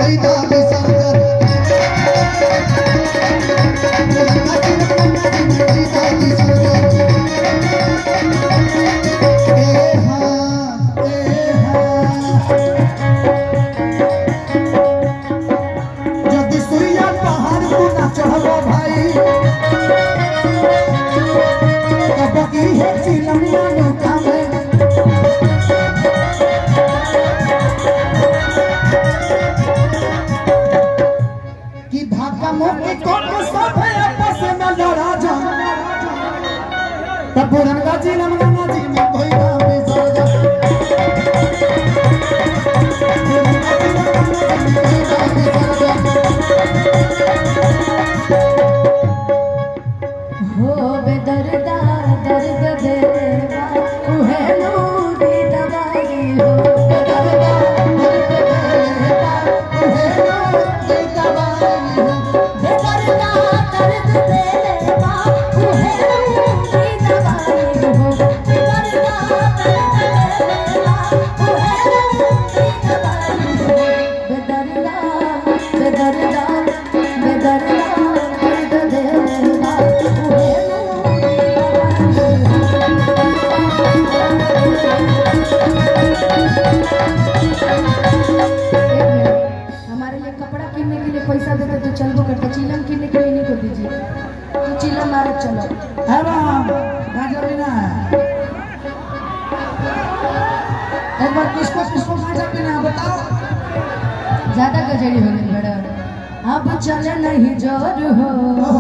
ज्यादा गजड़ी हो गई बड़ा अब चले नहीं जोर हो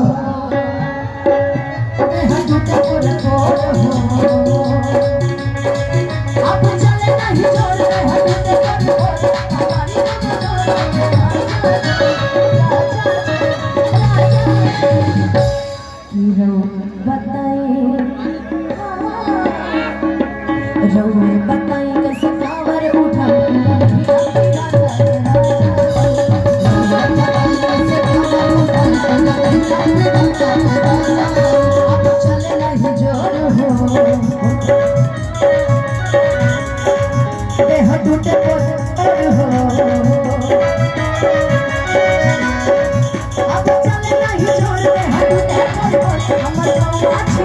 अब चले नहीं जोर बताई कैसे पावर उठा चले नहीं जोर हो देह टूटे हो अब चले नहीं जोर देह टूटे हमर अच्छी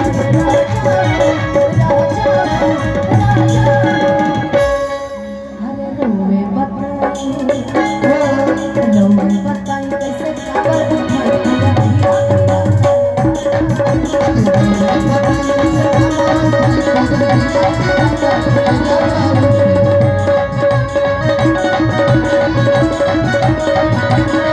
बताई कैसे पावर उठा